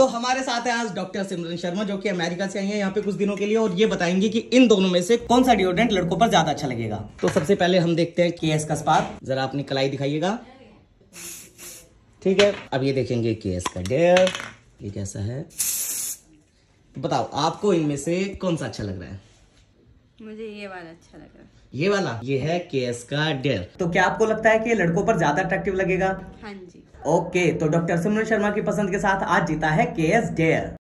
तो हमारे साथ है आज डॉक्टर सिमरन शर्मा जो कि अमेरिका से आई है यहाँ पे कुछ दिनों के लिए, और ये बताएंगे कि इन दोनों में से कौन सा डिओड्रेंट लड़कों पर ज्यादा अच्छा लगेगा। तो सबसे पहले हम देखते हैं केएस का स्पार्क। जरा अपनी कलाई दिखाइएगा। ठीक है, अब ये देखेंगे केएस का डेयर, ये कैसा है। तो बताओ आपको इनमें से कौन सा अच्छा लग रहा है? मुझे ये वाला अच्छा लग रहा है। ये वाला, ये है केएस का डेयर। तो क्या आपको लगता है कि ये लड़कों पर ज्यादा अट्रैक्टिव लगेगा? हाँ जी। ओके, तो डॉक्टर सिमरन शर्मा की पसंद के साथ आज जीता है केएस डेयर।